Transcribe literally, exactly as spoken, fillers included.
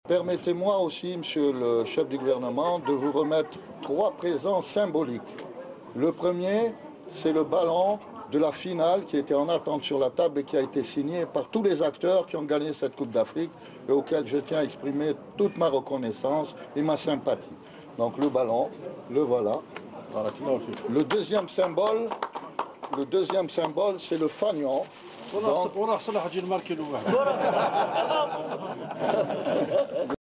Permettez-moi aussi, monsieur le chef du gouvernement, de vous remettre trois présents symboliques. Le premier, c'est le ballon de la finale qui était en attente sur la table et qui a été signé par tous les acteurs qui ont gagné cette Coupe d'Afrique et auxquels je tiens à exprimer toute ma reconnaissance et ma sympathie. Donc le ballon, le voilà. Le deuxième symbole, le deuxième symbole, c'est le fanion. Donc,